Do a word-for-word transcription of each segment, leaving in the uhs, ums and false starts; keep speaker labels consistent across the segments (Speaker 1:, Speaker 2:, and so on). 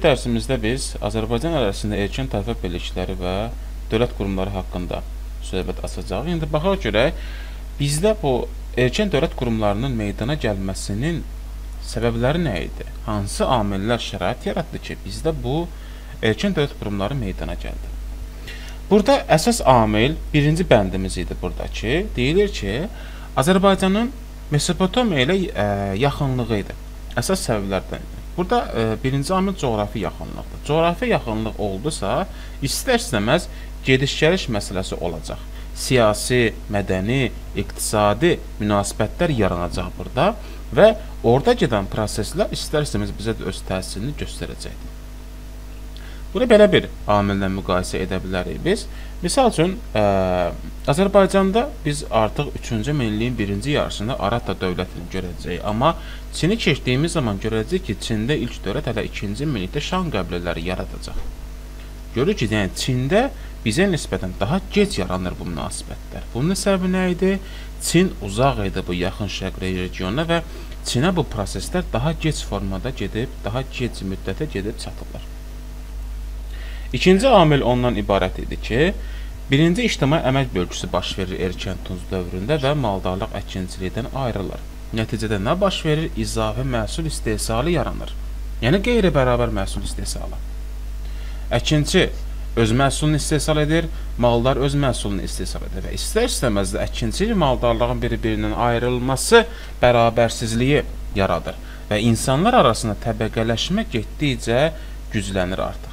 Speaker 1: dərsimizdə biz Azərbaycan ərazisində erkən tayfa birlikləri və dövlət qurumları haqqında söhbət açacağıq. İndi baxaq görək, bizdə bu erkən dövlət qurumlarının meydana gəlməsinin səbəbləri nə idi? Hansı amillər şərait yaratdı ki, bizdə bu erkən dövlət qurumları meydana gəldi? Burada əsas amil birinci bəndimiz idi buradakı. Deyilir ki, Azərbaycanın Mesopotamiya ilə ə, yaxınlığı idi. Əsas səbəblərdən idi. Burada ə, birinci amil coğrafi yaxınlıqdır. Coğrafi yaxınlıq oldusa, istər-istəməz gediş-gəliş məsələsi olacaq. Siyasi, mədəni, iqtisadi münasibətlər yaranacaq burada və orada gedən proseslər istər-istəməz bizə də öz təsirini göstərəcəkdir. Bunu belə bir amillə müqayisə edə bilərik biz. Misal üçün, ə, Azərbaycanda biz artıq üçüncü minilliyin birinci yarısında Aratta dövlətini görəcəyik. Amma Çini keçdiyimiz zaman görəcəyik ki, Çində ilk dövlət hələ ikinci minillikdə Şan qəbilələri yaradacaq. Görürük ki, yəni Çində bizə nisbətən daha gec yaranır bu münasibətlər. Bunun səbəbi nə idi? Çin uzaq idi bu yaxın şərq regionuna və Çinə bu proseslər daha gec formada gedib, daha gec müddətə gedib çatırlar. İkinci amil ondan ibarət idi ki, birinci ictimai əmək bölgüsü baş verir erkən Tunc dövründə və maldarlıq əkinçilikdən ayrılır. Nəticədə nə baş verir? İzafi məhsul istehsalı yaranır. Yəni qeyri-bərabər məhsul istehsalı. Əkinçi öz məhsulunu istehsal edir, maldar öz məhsulunu istehsal edir və istər-istəməz də əkinçi ilə maldarlığın biri-birindən ayrılması bərabərsizliyi yaradır və insanlar arasında təbəqələşmə getdikcə güclənir artıq.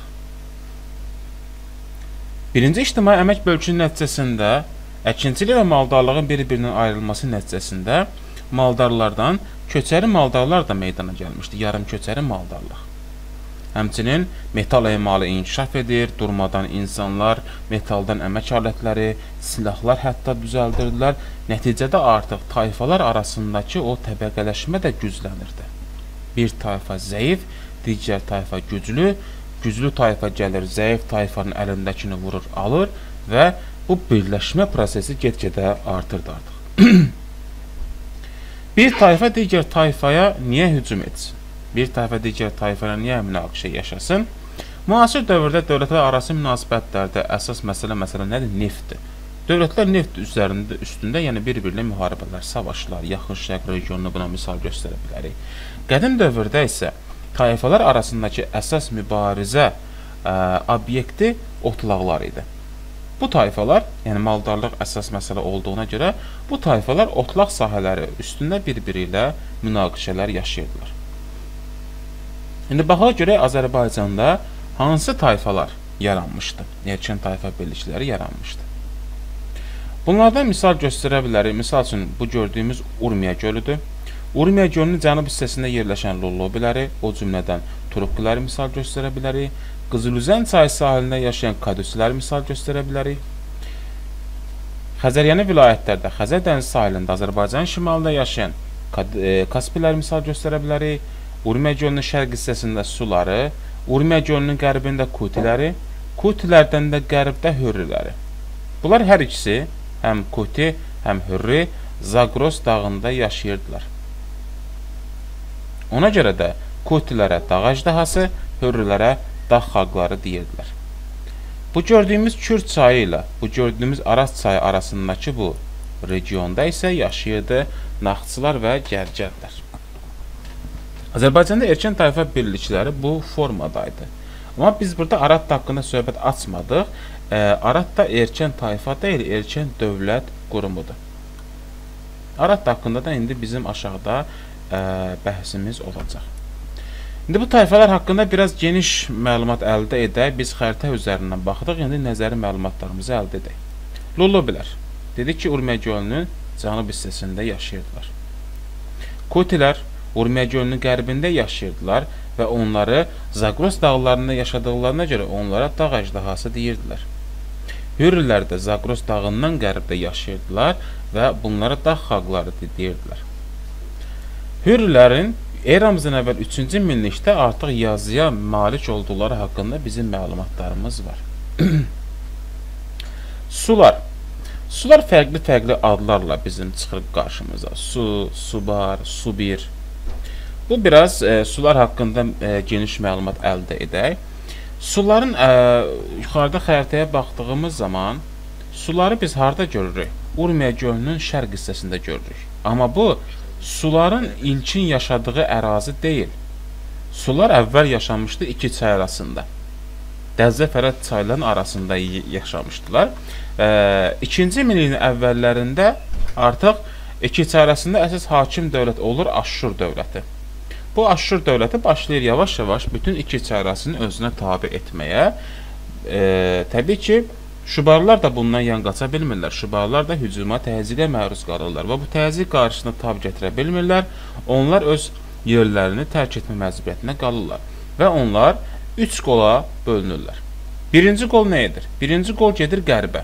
Speaker 1: Birinci ictimai əmək bölgüsünün nəticəsində əkinçilik və maldarlığın bir-birindən ayrılması nəticəsində maldarlardan köçəri maldarlar da meydana gəlmişdi, yarım köçəri maldarlıq. Həmçinin metal emalı inkişaf edir, durmadan insanlar metaldan əmək alətləri, silahlar hətta düzəldirdilər. Nəticədə artıq tayfalar arasındakı o təbəqələşmə də güclənirdi. Bir tayfa zəif, digər tayfa güclü, güclü tayfa gəlir, zəif tayfanın əlindəkini vurur, alır və bu birləşmə prosesi get-gedə artırdı artıq. Bir tayfa digər tayfaya niyə hücum etsin? Bir tayfa digər tayfaya niyə münaqişə yaşasın? Müasir dövrdə dövlətlər arası münasibətlərdə əsas məsələ məsələ nədir? Neftdir. Dövlətlər neft üzərində, üstündə, yəni bir-birinə müharibələr, savaşlar, yaxın şərq regionunu buna misal göstərə bilərik. Qədim dövrdə isə tayfalar arasındakı əsas mübarizə ə, obyekti otlaqlar idi. Bu tayfalar, yəni maldarlıq əsas məsələ olduğuna görə, bu tayfalar otlaq sahələri üstündə bir-biri ilə münaqişələr yaşayırdılar. İndi baxaq görək Azərbaycanda hansı tayfalar yaranmışdı? Erkən tayfa birlikləri yaranmışdı. Bunlardan misal göstərə bilərik. Misal üçün, bu gördüyümüz Urmiya gölüdür. Urmiya gölünün cənub hissəsində yerləşən Lullubiləri, o cümlədən Turukkiləri misal göstərə bilərik. Qızılüzən çayı sahilində yaşayan Kadüsiləri misal göstərə bilərik. Xəzəryəni vilayətlərdə, Xəzər dənizi sahilində Azərbaycan şimalında yaşayan Kaspiləri misal göstərə bilərik. Urmiya gölünün şərq hissəsində Suları, Urmiya gölünün qərbində Kutiləri, Kutilərdən də qərbdə Hürriləri. Bunlar hər ikisi, həm Kuti, həm Hürri, Zagros dağında yaşayırdılar. Ona görə də Kutilərə dağ əjdahası, Hürrilərə dağ xalqları deyirdilər. Bu gördüyümüz Kür çayı ilə bu gördüyümüz Araz çayı arasındakı bu regionda isə yaşayırdı Naxçılar və Gərgərlər. Azərbaycanda erkən tayfa birlikləri bu formadaydı. Amma biz burada Arat haqqında söhbət açmadıq. E, Arat da erkən tayfa deyil, erkən dövlət qurumudur. Arat haqqında da indi bizim aşağıda e, bəhsimiz olacaq. İndi bu tayfalar haqqında biraz geniş məlumat əldə edək. Biz xəritə üzərindən baxdıq, indi nəzəri məlumatlarımızı əldə edək. Lullubilər. Dedik ki, Urmiya gölünün cənub hissəsində yaşayırdılar. Kutilər Urmiya gölünün qərbində yaşayırdılar və onları Zagros dağlarında yaşadıqlarına görə onlara dağ əjdahası deyirdilər. Hürrilər də Zagros dağından qərbdə yaşayırdılar və bunlara dağ xalqları deyirdilər. Hürrilərin eramızdan əvvəl üçüncü minillikdə artıq yazıya malik olduqları haqqında bizim məlumatlarımız var. Sular. Sular fərqli-fərqli adlarla bizim çıxır qarşımıza. Su, Subar, Subir. Bu biraz e, sular haqqında e, geniş məlumat əldə edək. Suların e, yuxarıda xəritəyə baxdığımız zaman suları biz harda görürük? Urmiya gölünün şərq hissəsində görürük. Amma bu suların ilkin yaşadığı ərazi deyil. Sular əvvəl yaşamışdı iki çay arasında. Dəzə Fərat çayların arasında yaşamışdılar. E, ikinci minilliyin əvvəllərində artıq iki çay arasında əsas hakim dövlət olur Aşşur dövləti. Bu Aşşur dövləti başlayır yavaş-yavaş bütün iki çay arasını özünə tabi etməyə. E, təbii ki, Şubarlar da bundan yan qaça bilmirlər. Şubarlar da hücuma, təzyiqə məruz qalırlar və bu təzyiq qarşısına tab gətirə bilmirlər. Onlar öz yerlərini tərk etmə məcburiyyətinə qalırlar və onlar üç qola bölünürlər. Birinci qol nə edir? Birinci qol gedir qərbə.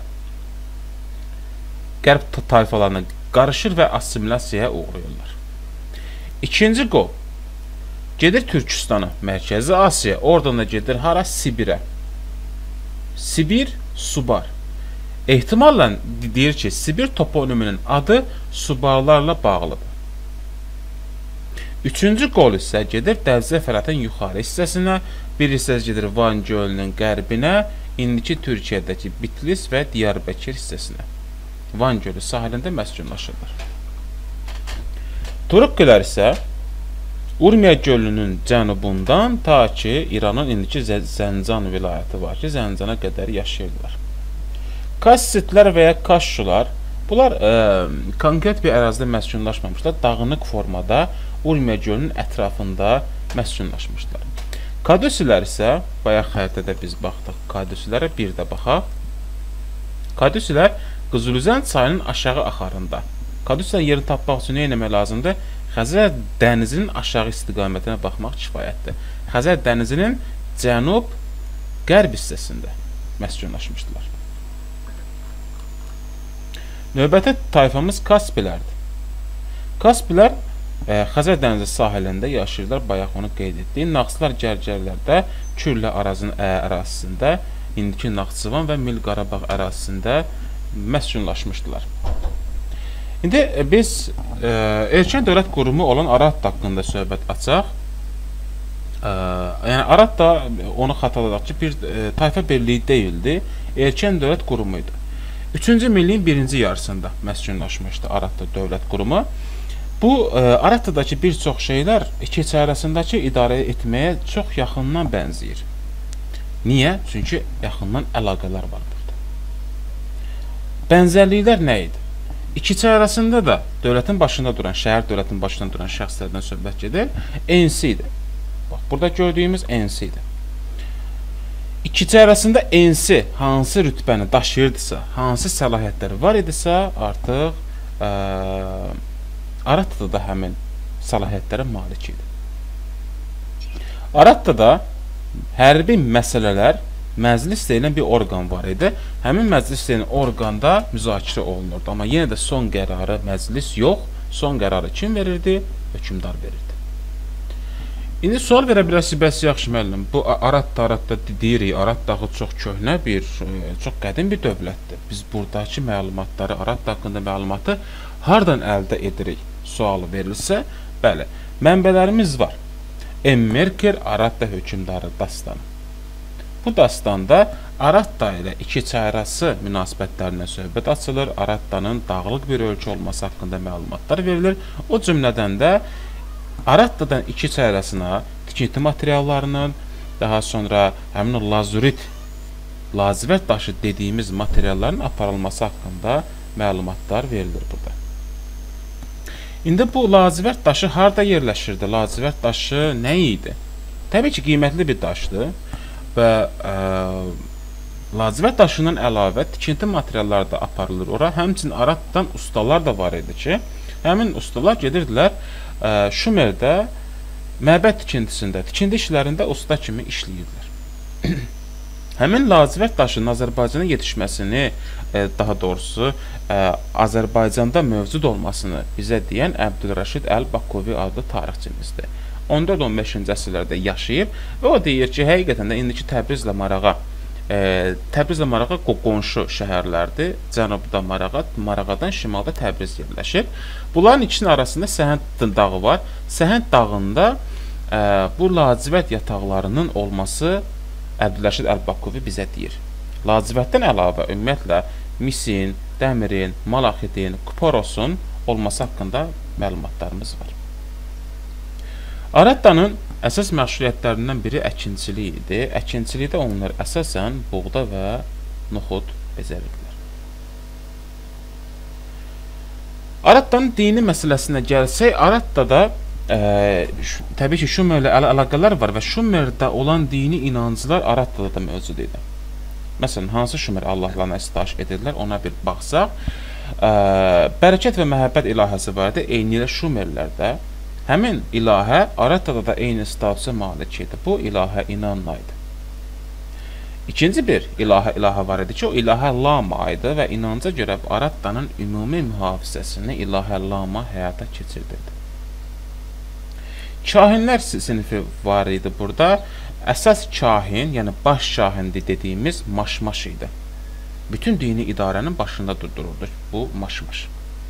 Speaker 1: Qərb tayfalarına qarışır və assimilyasiyaya uğrayırlar. İkinci qol gedir Türkistana, Mərkəzi Asiya, oradan da gedir hara? Sibirə. Sibir, Subar. Ehtimalla deyir ki, Sibir toponiminin adı Subarlarla bağlıdır. Üçüncü qol isə gedir Dəzə Fəratın yuxarı hissəsinə, bir hissəsi gedir Van gölünün qərbinə, indiki Türkiyədəki Bitlis və Diyarbəkir hissəsinə. Van gölü sahilində məskunlaşırlar. Turukkilər isə Urmiya gölünün cənubundan ta ki, İranın indiki Zəncan vilayəti var ki, Zəncana qədər yaşayırlar. Kassitlər və ya Kaşşular, bunlar e, konkret bir ərazidə məskunlaşmamışlar, dağınıq formada Urmiya gölünün ətrafında məskunlaşmışlar. Kadusilər isə, bayaq xəritədə biz baxdıq, Kadusilərə bir də baxaq. Kadusilər Qızılüzən çayının aşağı axarında. Kadusilər yerini tapmaq üçün nə etmək lazımdır? Xəzər dənizinin aşağı istiqamətinə baxmaq kifayətdir. Xəzər dənizinin cənub-qərb hissəsində məskunlaşmışdılar. Növbəti tayfamız Kaspilərdir. Kaspilər e, Xəzər dənizi sahilində yaşayırlar, bayaq onu qeyd etdik. Naxçılar Gərgərlərdə Kürlə Arazın ərazisində, indiki Naxçıvan və Mil Qarabağ ərazisində məskunlaşmışdılar. İndi biz e, erkən dövlət qurumu olan Arat haqqında söhbət açaq. E, yəni Arat da onu xatırladaq ki, bir e, tayfa birliyi deyildi, erkən dövlət qurumu idi. Üçüncü milliyin birinci yarısında məskunlaşmışdı Aratda dövlət qurumu. Bu e, Aratdakı bir çox şeylər iki çay arasındakı idarə etməyə çox yaxından bənzəyir. Niyə? Çünki yaxından əlaqələr var burada. Bənzərliklər nə idi? İki çay arasında da dövlətin başında duran, şəhər dövlətin başında duran şəxslərdən söhbət gedir. Ensi idi. Bax, burada gördüyümüz ensi idi. İki çay arasında ensi hansı rütbəni daşıyırdısa, hansı səlahiyyətləri var idisə, artıq ə, Aratda da həmin səlahiyyətlərə malik idi. Aratda da hərbi məsələlər məclis deyilən bir orqan var idi. Həmin məclis deyilən orqanda müzakirə olunurdu. Amma yenə də son qərarı məclis yox, son qərarı kim verirdi? Hökmdar verirdi. İndi sual verə bilərsiniz, bəs yaxşı müəllim, bu Arat Aratda deyirik, Arat dağı çox köhnə bir, çox qədim bir dövlətdir. Biz buradakı məlumatları, Arat haqqında məlumatı hardan əldə edirik? Sualı verilsə, bəli, mənbələrimiz var. M. Merker Aratda hökmdarı dastanı. Bu dastanda Aratda ilə iki çay arası münasibətlərinə söhbət açılır. Aratdanın dağlıq bir ölkə olması haqqında məlumatlar verilir. O cümlədən də Aratdadan iki çay arasına tikinti materiallarının, daha sonra həmin o lazurit, lazivət daşı dediyimiz materialların aparılması haqqında məlumatlar verilir burada. İndi bu lazivət daşı harda yerləşirdi? Lazivət daşı nə idi? Təbii ki, qiymətli bir daşdır və ə, lazivət daşından əlavə tikinti materialları da aparılır ora. Həmçinin Aratdan ustalar da var idi ki, həmin ustalar gedirdilər ə, Şumerdə məbəd tikintisində, tikinti işlərində usta kimi işləyirdilər. Həmin lazivət daşının Azərbaycana yetişməsini, e, daha doğrusu e, Azərbaycanda mövcud olmasını bizə deyən Əbdülrəşid Əl-Bakovi adlı tarixçimizdir. on dörd on beşinci əsrlərdə yaşayıb və o deyir ki, həqiqətən də indiki Təbrizlə Marağa e, Təbrizlə Marağa qonşu şəhərlərdir. Cənubda Marağat, Marağadan şimalda Təbriz yerləşir. Bunların ikisinin arasında Səhənd dağı var. Səhənd dağında e, bu lacivərd yataqlarının olması Əbdülrəşid Əl-Bakuvi bizə deyir. Lacivərddən əlavə ümumiyyətlə misin, dəmirin, malaxitin, kuporosun olması haqqında məlumatlarımız var. Arattanın əsas məşğuliyyətlərindən biri əkinçilik idi. Əkinçilikdə onlar əsasən buğda və noxud becərirdilər. Arattanın dini məsələsinə gəlsək, Arattada e, təbii ki, Şumerlə əl əlaqələr var və Şumerdə olan dini inancılar Arattada da mövcud idi. Məsələn, hansı Şumer Allahlarına istahiş edirlər, ona bir baxsaq. E, bərəkət və məhəbbət ilahəsi var idi, eyni ilə Şumerlərdə. Həmin ilahə Arattada da eyni statusa malik idi. Bu ilahə İnanna idi. İkinci bir ilahə ilahə var idi ki, o ilahə Lama idi və inanca görə Arattanın ümumi mühafizəsini ilahə Lama həyata keçirdirdi. Kahinlər sinifi var idi burada. Əsas kahin, yəni baş kahindi dediyimiz Maşmaş idi. Bütün dini idarənin başında durdururdu bu Maşmaş.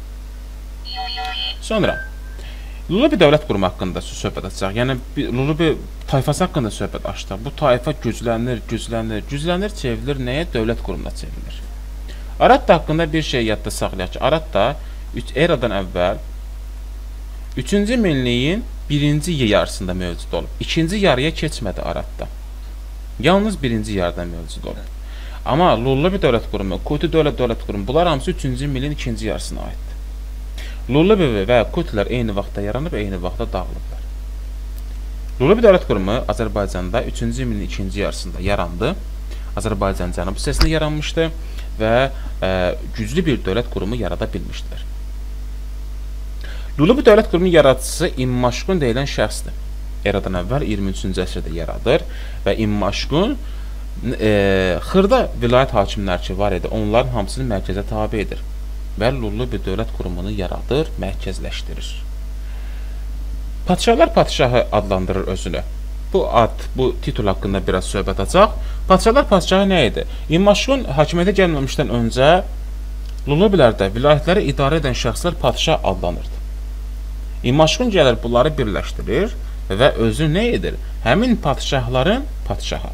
Speaker 1: Sonra Lulubi dövlət qurumu haqqında söhbət açacaq. Yəni, Lulubi tayfası haqqında söhbət açdıq. Bu tayfa güclənir, güclənir, güclənir, çevrilir nəyə? Dövlət qurumuna çevrilir. Aratta haqqında bir şey yadda saxlayaq ki, Aratta eradan əvvəl üçüncü minliyin birinci yarısında mövcud olub. İkinci yarıya keçmədi Aratta. Yalnız birinci yarıda mövcud olub. Amma Lulubi dövlət qurumu, Kuti dövlət dövlət qurumu, bunlar hamısı üçüncü minliyin ikinci yarısına aiddir. Lulubi və Kutilər eyni vaxtda yaranıb, eyni vaxtda dağılıblar. Lulubi dövlət qurumu Azərbaycanda üçüncü minliyin ikinci yarısında yarandı. Azərbaycan cənub hissəsində yaranmışdı və e, güclü bir dövlət qurumu yarada bilmişdilər. Lulubi dövlət qurumu yaradıcısı İmmaşqun deyilən şəxsdir. Eradan əvvəl iyirmi üçüncü əsrdə yaradır və İmmaşqun e, xırda vilayət hakimləri ki var idi, onların hamısını mərkəzə tabe edir və Lulubi dövlət qurumunu yaradır, mərkəzləşdirir. Padşahlar padşahı adlandırır özünü. Bu ad, bu titul haqqında biraz söhbət açaq. Padşahlar padşahı nə idi? İmmaşqun hakimiyyətə gəlməmişdən öncə Lulubilərdə vilayətləri idarə edən şəxslər padşah adlanırdı. İmmaşqun gəlir, bunları birləşdirir və özü nə edir? Həmin padşahların padşahı.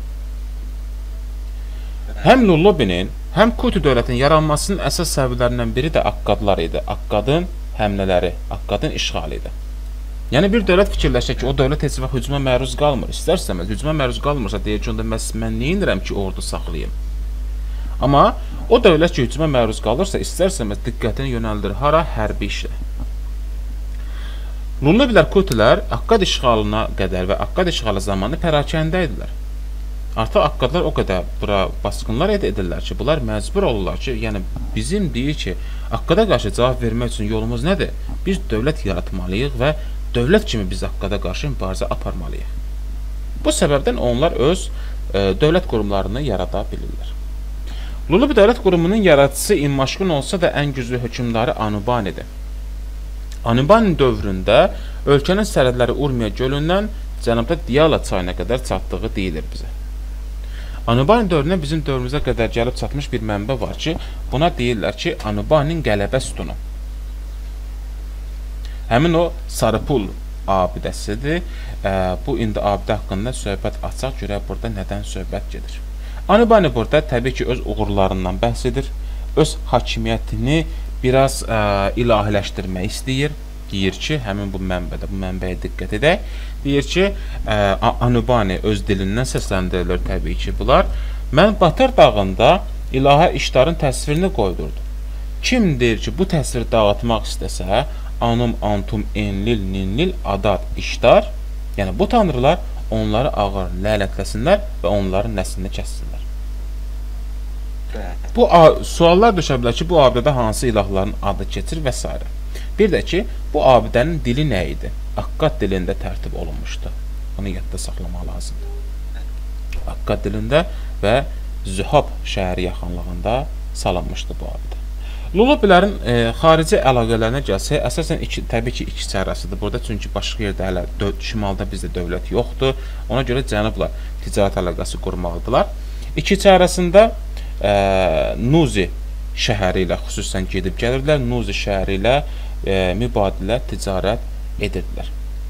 Speaker 1: Həm Lulubinin, həm Kuti dövlətinin yaranmasının əsas səbəblərindən biri də Akkadlar idi. Akkadın həmlələri, Akkadın işğalı idi. Yəni, bir dövlət fikirləşək ki, o dövlət heç vaxt hücuma məruz qalmır. İstərsəməz, hücuma məruz qalmırsa, deyir ki, onda mən neyinirəm ki, ordu saxlayayım? Amma o dövlət ki, hücuma məruz qalırsa, istərsəməz diqqətini yönəldir hara? Hərbi işlə. Lulubilər, Kutilər Akkad işğalına qədər və Akkad işğalı zamanı pərakəndə idilər. Artıq Akkadlar o qədər bura basqınlar edirlər ki, bunlar məcbur olurlar ki, yəni bizim deyir ki, Akkada qarşı cavab vermək üçün yolumuz nədir? Biz dövlət yaratmalıyıq və dövlət kimi biz Akkada qarşı mübarizə aparmalıyıq. Bu səbəbdən onlar öz e, dövlət qurumlarını yarada bilirlər. Lulubi dövlət qurumunun yaradıcısı İmmaşqun olsa da ən güclü hökmdarı Anubanidir. Anubani dövründə ölkənin sərhədləri Urmiya gölündən cənubda Diyala çayına qədər çatdığı deyilir bizə. Anubani dövrünə bizim dövrümüzə qədər gəlib çatmış bir mənbə var ki, buna deyirlər ki, Anubaninin qələbə sütunu. Həmin o Sarıpul abidəsidir. E, bu indi abidə haqqında söhbət açaq, görək burada nədən söhbət gedir. Anubani burada təbii ki, öz uğurlarından bəhs edir, öz hakimiyyətini biraz ə, ilahiləşdirmək istəyir. Deyir ki, həmin bu mənbədə, bu mənbəyə diqqət edək. Deyir ki, ə, Anubani öz dilindən səsləndirilir təbii ki, bunlar. Mən Batar dağında ilahə işdarın təsvirini qoydurdum. Kim deyir ki, bu təsviri dağıtmaq istəsə, Anum, Antum, Enlil, Ninlil, Adad, İşdar, yəni bu tanrılar onları ağır lələtləsinlər və onların nəslini kəssinlər. Bu suallar düşə bilər ki, bu abidədə hansı ilahların adı keçir və s. Bir də ki, bu abidənin dili nə idi? Akkad dilində tərtib olunmuşdu. Bunu yadda saxlamaq lazımdır. Akkad dilində və Zühab şəhəri yaxınlığında salınmışdı bu abidə. Lulubilərin e, xarici əlaqələrinə gəlsək, əsasən iki, təbii ki, iki çərəsidir burada, çünki başqa yerdə hələ şimalda bizdə dövlət yoxdur. Ona görə cənubla ticarət əlaqəsi qurmaqdılar. İki çarəsində e, Nuzi şəhəri ilə xüsusən gedib gəlirlər. Nuzi şəhəri ilə e, mübadilə ticarət edirdilər.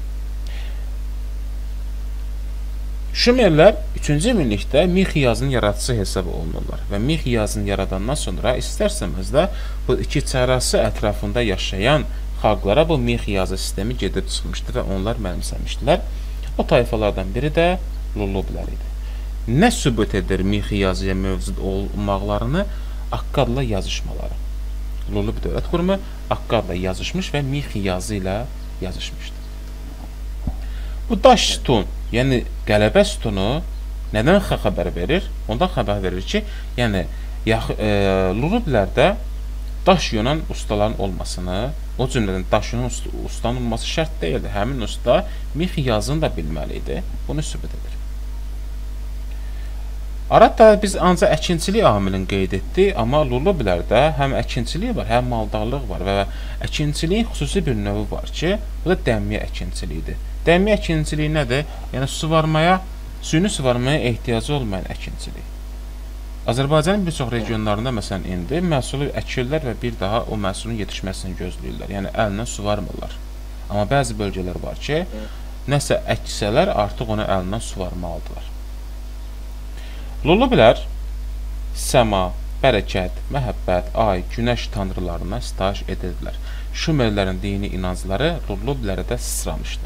Speaker 1: Şumerlər üçüncü minillikdə miqyasın yaradıcısı hesab olunurlar və miqyasını yaradandan sonra istərsəməz də bu iki çarəsi ətrafında yaşayan xalqlara bu miqyası sistemi gedib çıxmışdı və onlar mənimsəmişdilər. O tayfalardan biri də Lullubilər idi. Nə sübut edir miqyasıya mövcud olmaqlarını? Akkadla yazışmaları. Lullub dövlət qurumu Akkadla yazışmış və miqyası ilə yazışmışdı. Bu daş sütun, yəni qələbə sütunu nədən xəbər verir? Ondan xəbər verir ki, yəni e, Lullublərdə daş yonan ustaların olmasını, o cümlədən daş yonan ustanın olması şərt deyildi. Həmin usta miqyasını da bilməli idi. Bunu sübut edir. Arada biz ancaq əkinçilik amilini qeyd etdik, amma Lullublərdə həm əkinçilik var, həm maldarlıq var və əkinçiliyin xüsusi bir növü var ki, bu da dəmiyə əkinçiliyidir. Dəmiyə əkinçiliyi nədir? Yəni suvarmaya, suyunu suvarmaya ehtiyacı olmayan əkinçilik. Azərbaycanın bir çox regionlarında məsələn indi məhsulu əkirlər və bir daha o məhsulun yetişməsini gözləyirlər. Yəni əlinə suvarmırlar. Amma bəzi bölgələr var ki, nəsə əksələr artıq onu əlindən suvarmalıdırlar. Lullublər səma, bərəkət, məhəbbət, ay, günəş tanrılarına sitayiş edirdilər. Şumerlərin dini inancları Lullubləri də sıçramışdı.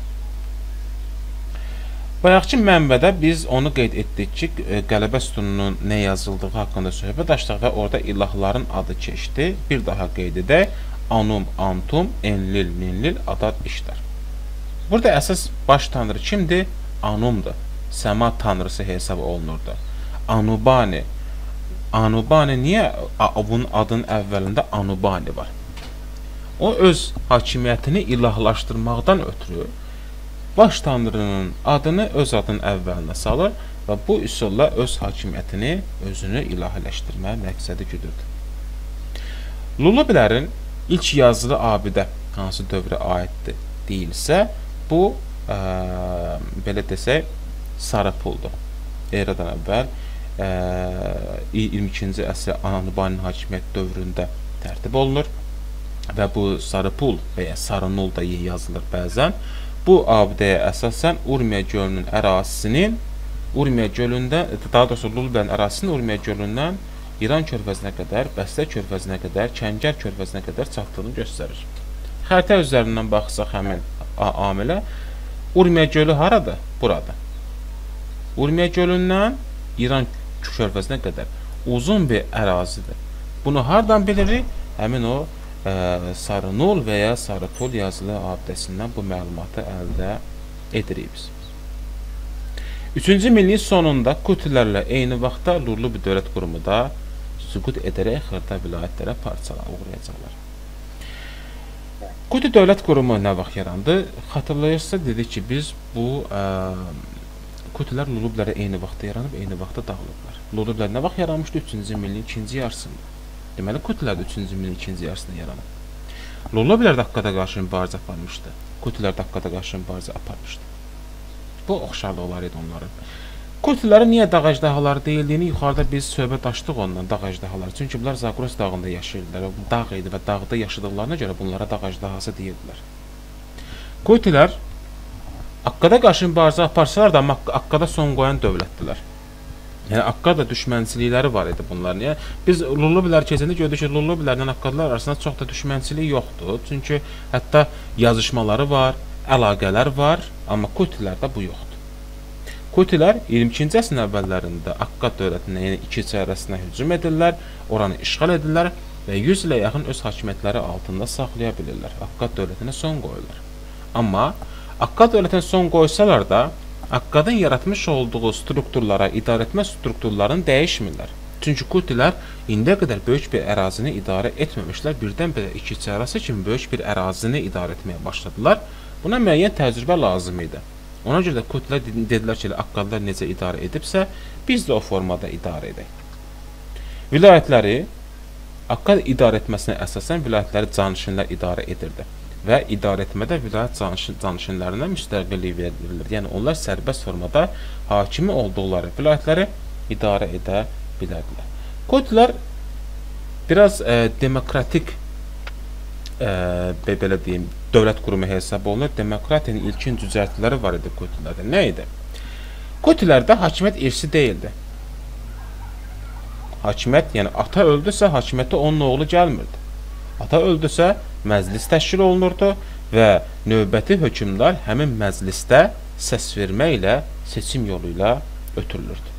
Speaker 1: Bayaqki mənbədə biz onu qeyd etdik ki, qələbə sütununun nə yazıldığı haqqında söhbət açdıq və orada ilahların adı keçdi. Bir daha qeyd edək. Anum, Antum, Enlil, Ninlil, Adad, İştar. Burada əsas baş tanrı kimdir? Anumdur. Səma tanrısı hesab olunurdu. Anubani. Anubani niyə bunun adının əvvəlində Anubani var? O öz hakimiyyətini ilahlaşdırmaqdan ötürü baş tanrının adını öz adının əvvəlinə salır və bu üsulla öz hakimiyyətini, özünü ilahiləşdirməyə məqsədi güdürdü. Lullublərin ilk yazılı abidə hansı dövrə aiddir deyilsə, bu ə, belə desək sarı puldur. Eradan əvvəl iyirmi ikinci əsr Anubaninin hakimiyyət dövründə tərtib olunur və bu sarı pul və ya sarı nul da yazılır bəzən. Bu abidəyə əsasən Urmiya gölünün ərazisinin Urmiya gölündə, daha doğrusu Lullublərin ərazisinin Urmiya gölündən İran körfəzinə qədər, Bəstə körfəzinə qədər, Kəngər körfəzinə qədər çatdığını göstərir. Xəritə üzərindən baxsaq həmin amilə Urmiya gölü haradır? Burada. Urmiya gölündən İran körfəzinə qədər uzun bir ərazidir. Bunu hardan bilirik? Həmin o ə, sarı nul və ya sarı pul yazılı abidəsindən bu məlumatı əldə edirik biz. Üçüncü minilliyin sonunda Kutilərlə eyni vaxtda Lullub dövlət qurumu da süqut edərək xırda vilayətlərə parçalara uğrayacaqlar. Kuti dövlət qurumu nə vaxt yarandı? Xatırlayırsa dedik ki, biz bu ə, Kutilər Lullublərə eyni vaxtda yaranıb, eyni vaxtda dağılıblar. Lullublər nə vaxt yaranmışdı? üçüncü minilliyin ikinci yarısında. Deməli, Kutilər də üçüncü minilliyin ikinci yarısında yaranıb. Lullublər də haqqada qarşı mübarizə aparmışdı. Kutilər də haqqada qarşı mübarizə aparmışdı. Bu oxşarlıqlar idi onların. Kutilərə niyə dağ əjdahaları deyildiyini yuxarıda biz söhbət açdıq ondan, dağ əjdahaları. Çünki bunlar Zagros dağında yaşayırdılar. Dağ idi və dağda yaşadıqlarına görə bunlara dağ əjdahası deyirdilər. Kutilər Akkada qarşı mübarizə aparsalar da Akkada son qoyan dövlətdilər. Yəni Akkada düşmənçilikləri var idi bunların. Yəni, biz Lullublər keçəndə gördük ki, Lullublərlə Akkadlar arasında çox da düşmənçilik yoxdur. Çünki hətta yazışmaları var, əlaqələr var, amma Kutilərdə bu yoxdur. Kutilər iyirmi ikinci əsrin əvvəllərində Akkad dövlətinə, yəni iki çərəsinə hücum edirlər, oranı işğal edirlər və yüz ilə yaxın öz hakimiyyətləri altında saxlaya bilirlər. Akkad dövlətinə son qoyurlar. Amma Akkad dövlətinə son qoysalar da, Akkadın yaratmış olduğu strukturlara, idarəetmə strukturlarını dəyişmirlər. Çünki Kutilər indiyə qədər böyük bir ərazini idarə etməmişlər, birdən-birə iki çərəsi kimi böyük bir ərazini idarə etməyə başladılar. Buna müəyyən təcrübə lazım idi. Ona görə də Kutilər dedilər ki, Akkadlar necə idarə edibsə, biz də o formada idarə edək. Vilayətləri, Akkad idarə etməsinə əsasən vilayətləri canişinlər idarə edirdi. Və idarə etmədə vilayət canişinlərinə müstəqillik verilir. Yəni, onlar sərbəst formada hakimi olduqları vilayətləri idarə edə bilərdilər. Kutilər biraz e, demokratik e, belə deyim, dövlət qurumu hesab olunur. Demokratiyanın ilkin düzəltləri var idi kutilərdə. Nə idi? Kutilərdə hakimiyyət irsi deyildi. Hakimiyyət, yəni ata öldüsə, hakimiyyətə onun oğlu gəlmirdi. Ata öldüsə, məclis təşkil olunurdu və növbəti hökmdar həmin məclisdə səs verməklə, seçim yolu ilə ötürülürdü.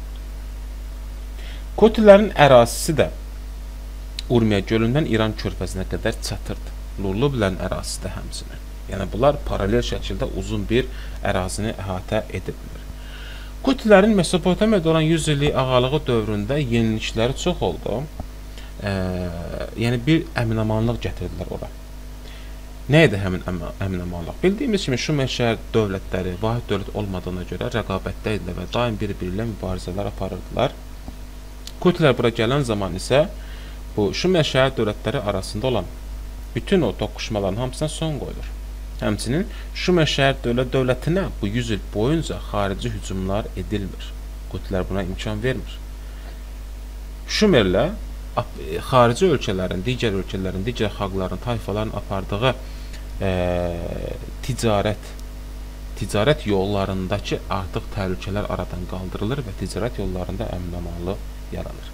Speaker 1: Kutilərin ərazisi də Urmiya gölündən İran körfəzinə qədər çatırdı. Lullubilərin ərazisi də həmçinin. Yəni, bunlar paralel şəkildə uzun bir ərazini əhatə edilir. Kutilərin Mesopotamiyada olan yüz illik ağalığı dövründə yenilikləri çox oldu. E, yəni, bir əminamanlıq gətirdilər ora. Nə idi həmin əminamanlıq? Bildiyimiz kimi, Şumer şəhər dövlətləri vahid dövlət olmadığına görə rəqabətdə idilər və daim bir-biri ilə mübarizələr aparırdılar. Kutilər bura gələn zaman isə bu Şumer şəhər dövlətləri arasında olan bütün o toqquşmaların hamısına son qoyulur. Həmçinin Şumer şəhər dövlət dövlətinə bu yüz il boyunca xarici hücumlar edilmir. Kutilər buna imkan vermir. Şumerlə xarici ölkələrin, digər ölkələrin, digər xalqların, tayfaların apardığı e, ticarət ticarət yollarındakı artıq təhlükələr aradan qaldırılır və ticarət yollarında əmin-amanlıq yaranır.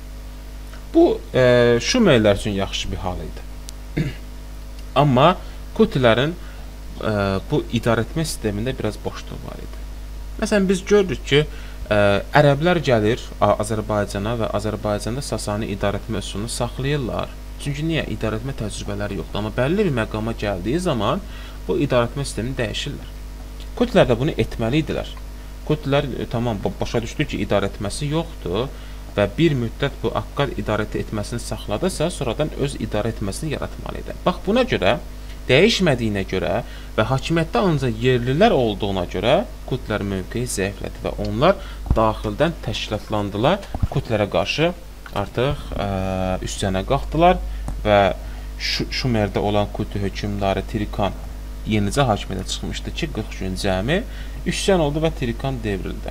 Speaker 1: Bu e, Şumerlər üçün yaxşı bir hal idi. Amma Kutilərin e, bu idarəetmə sistemində biraz boşluq var idi. Məsələn, biz görürük ki, e, ərəblər gəlir Azərbaycana və Azərbaycanda Sasani idarəetmə üsulunu saxlayırlar. Çünki niyə? İdarəetmə təcrübələri yoxdur. Amma bəlli bir məqama gəldiyi zaman bu idarəetmə sistemini dəyişirlər. Kutilər də bunu etməli idilər. Kutilər e, tamam başa düşdü ki, idarəetməsi yoxdur və bir müddət bu Akkad idarə etməsini saxladısa, sonradan öz idarə etməsini yaratmalı idi. Bax, buna görə, dəyişmədiyinə görə və hakimiyyətdə ancaq yerlilər olduğuna görə Kutilərin mövqeyi zəiflədi və onlar daxildən təşkilatlandılar, Kutilərə qarşı artıq ə, üsyanə qalxdılar və Şumerdə olan Kuti hökmdarı Trikan yenicə hakimiyyətə çıxmışdı ki, qırx gün cəmi üsyan oldu və Trikan devrildi.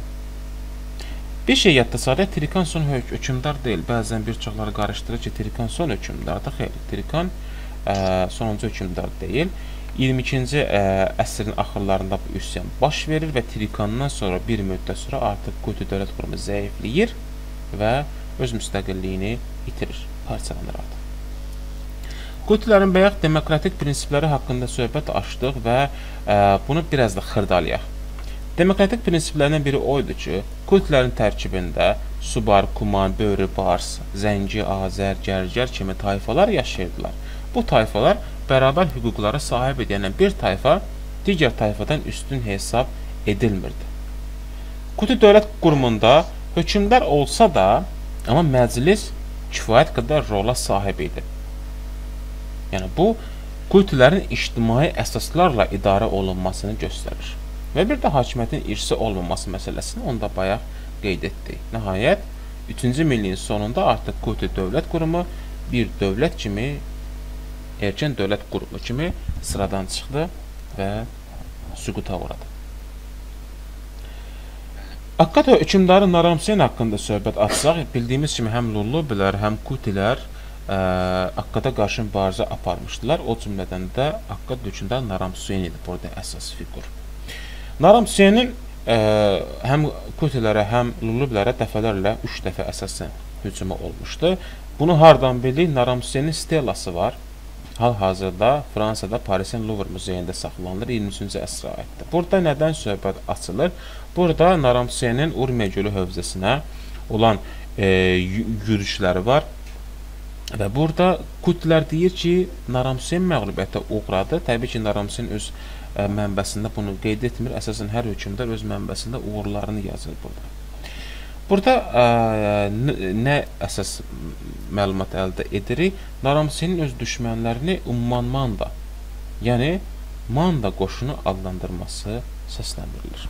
Speaker 1: Bir şey yadda sadə, Trikan son hökmdar deyil. Bəzən bir çoxları qarışdırır ki, Trikan son hökmdardır. Xeyr, Trikan ə, sonuncu hökmdar deyil. iyirmi ikinci ə, əsrin axırlarında bu üsyan baş verir və Trikandan sonra bir müddət sonra artıq Kuti dövlət qurumu zəifləyir və öz müstəqilliyini itirir, parçalanır artıq. Kutilərin bayaq demokratik prinsipləri haqqında söhbət açdıq və ə, bunu biraz da xırdalayaq. Demokratik prinsiplərdən biri o idi ki, Kutilərin tərkibində Subar, Kuman, Böri, Bars, Zəngi, Azər, Gərgər kimi tayfalar yaşayırdılar. Bu tayfalar bərabər hüquqlara sahib idi. Yəni, bir tayfa digər tayfadan üstün hesab edilmirdi. Kuti dövlət qurumunda hökmdar olsa da, amma məclis kifayət qədər rola sahib idi. Yəni, bu, Kutilərin ictimai əsaslarla idarə olunmasını göstərir. Və bir də hakimiyyətin irsi olmaması məsələsini onda bayaq qeyd etdik. Nəhayət, üçüncü minliyin sonunda artıq Kuti dövlət qurumu bir dövlət kimi, erkən dövlət qurumu kimi sıradan çıxdı və süquta uğradı. Akkad hökmdarı Naram-Sin haqqında söhbət açsaq, bildiyimiz kimi həm Lullubilər, həm Kutilər ə, Akkada qarşı mübarizə aparmışdılar. O cümlədən də Akkad hökmdarı Naram-Sin idi burada əsas figur. Naram-Sinin ə, həm Kutilərə, həm Lullubilərə dəfələrlə üç dəfə əsasən hücumu olmuşdu. Bunu hardan bildik? Naram-Sinin stelası var. Hal-hazırda Fransada Parisin Louvre muzeyində saxlanılır, iyirmi üçüncü əsrə aiddir. Burada nədən söhbət açılır? Burada Naram-Sinin Urmiya gölü hövzəsinə olan e, yürüşləri var. Və burada Kutilər deyir ki, Naram-Sin məğlubiyyətə uğradı. Təbii ki, Naram-Sin öz ə, mənbəsində bunu qeyd etmir. Əsasən hər hökmdar öz mənbəsində uğurlarını yazır burada. Burada ə, nə əsas məlumat əldə edirik? Naram-Sinin öz düşmənlərini Umman Manda, yəni Manda qoşunu adlandırması səsləndirilir.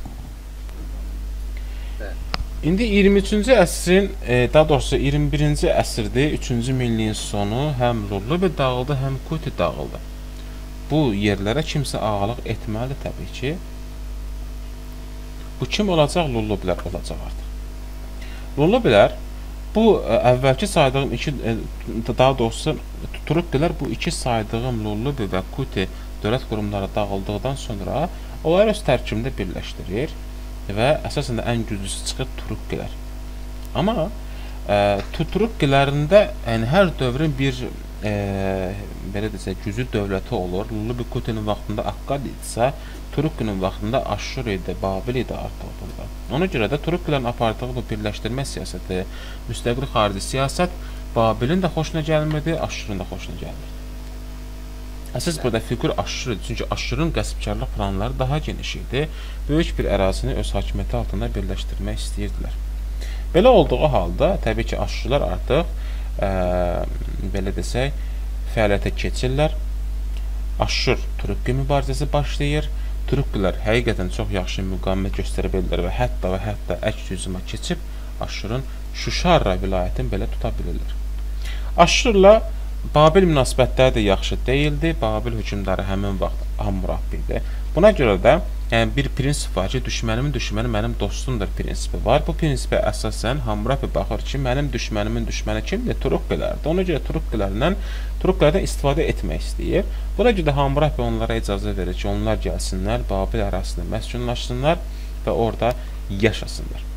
Speaker 1: İndi iyirmi üçüncü əsrin, daha doğrusu iyirmi birinci əsrdir, üçüncü minliyin sonu həm Lullubi dağıldı, həm Kuti dağıldı. Bu yerlərə kimsə ağalıq etməlidir təbii ki. Bu kim olacaq? Lullubilər olacaq artıq. Lullubilər bu əvvəlki saydığım iki, daha doğrusu Turukkilər bu iki saydığım Lullubi və Kuti dövlət qurumları dağıldıqdan sonra onları öz tərkibində birləşdirir və əsasən də ən güclüsü çıxır Turukkilər. Amma e, Turukkilərində yəni hər dövrün bir e, belə desək güclü dövləti olur. Lullubi Kutinin vaxtında Akkad idisə, Turukkinin vaxtında Aşşur idi, Babil idi artıq burada. Ona görə də Turukkilərin apardığı bu birləşdirmə siyasəti, müstəqil xarici siyasət Babilin də xoşuna gəlmirdi, Aşşurun da xoşuna gəlmirdi. Əsas burada fiqur Aşşur idi, çünki Aşşurun qəsbkarlıq planları daha geniş idi. Böyük bir ərazini öz hakimiyyəti altında birləşdirmək istəyirdilər. Belə olduğu halda, təbii ki, Aşşurlar artıq ə, belə desək, fəaliyyətə keçirlər. Aşşur-Turukki mübarizəsi başlayır. Turukkilər həqiqətən çox yaxşı müqavimət göstərə bilirlər və hətta və hətta əks hücuma keçib Aşşurun Şuşarra vilayətini belə tuta bilirlər. Aşşurla Babil münasibətləri də yaxşı deyildi. Babil hökmdarı həmin vaxt Hammurapi idi. Buna görə də yəni, bir prinsip var ki, düşmənimin düşməni mənim dostumdur prinsipi var. Bu prinsipə əsasən Hammurapi baxır ki, mənim düşmənimin düşməni kimdir? Turukkilərdir. Ona görə Turukkilərlə Turukkilərdən istifadə etmək istəyir. Buna görə də Hammurapi onlara icazə verir ki, onlar gəlsinlər, Babil ərazisində məskunlaşsınlar və orada yaşasınlar.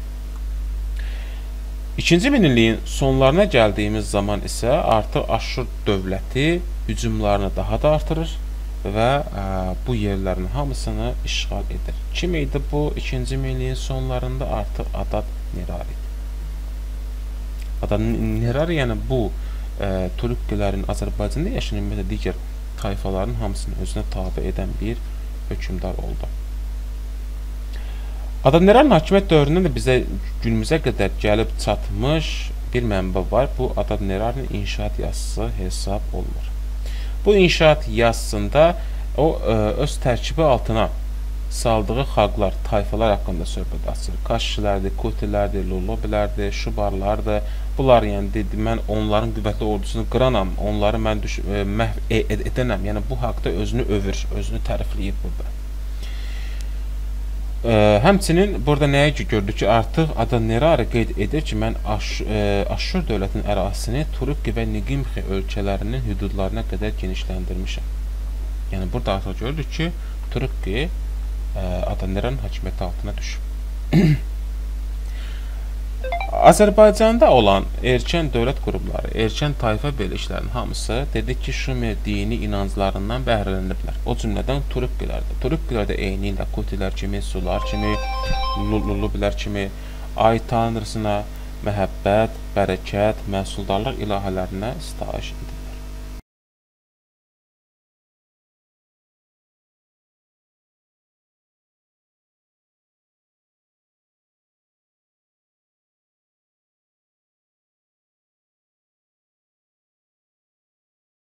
Speaker 1: İkinci minilliyin sonlarına gəldiyimiz zaman isə artıq Aşşur dövləti hücumlarını daha da artırır və ə, bu yerlərin hamısını işğal edir. Kim idi bu ikinci minilliyin sonlarında? Artıq Adad-Nirari idi. Adad-Nirari yəni bu ə, Turukkilərin Azərbaycanda yaşayan və digər tayfaların hamısını özünə tabe edən bir hökmdar oldu. Adad-Nirarinin hakimiyyət dövründən də bizə günümüzə qədər gəlib çatmış bir mənbə var. Bu Adad-Nirarinin inşaat yazısı hesab olunur. Bu inşaat yazısında o ə, öz tərkibi altına saldığı xalqlar, tayfalar haqqında söhbət açır. Kaşşilərdir, Kutilərdir, Lullubilərdir, Şubarlardır. Bunlar yəni dedi, mən onların qüvvətli ordusunu qıranam, onları mən düş ə, məhv e edənəm. Yəni bu haqda özünü övür, özünü tərifləyir burada. Ə, həmçinin burada nəyə ki gördük ki, artıq Adad-Nirari qeyd edir ki, mən Aş ə, Aşşur dövlətinin ərazisini Turukki və Nigimxi ölkələrinin hüdudlarına qədər genişləndirmişəm. Yəni burada artıq gördük ki, Turukki Adad-Nirarinin hakimiyyəti altına düşüb. Azərbaycanda olan erkən dövlət qurumları, erkən tayfa birliklərinin hamısı dedik ki, Şumer dini inanclarından bəhrələniblər. O cümlədən Turukkilərdir. Turukkilər də eyni ilə Kutilər kimi, Sular kimi, Lullubilər kimi ay tanrısına məhəbbət, bərəkət, məhsuldarlıq ilahələrinə sitayiş edir.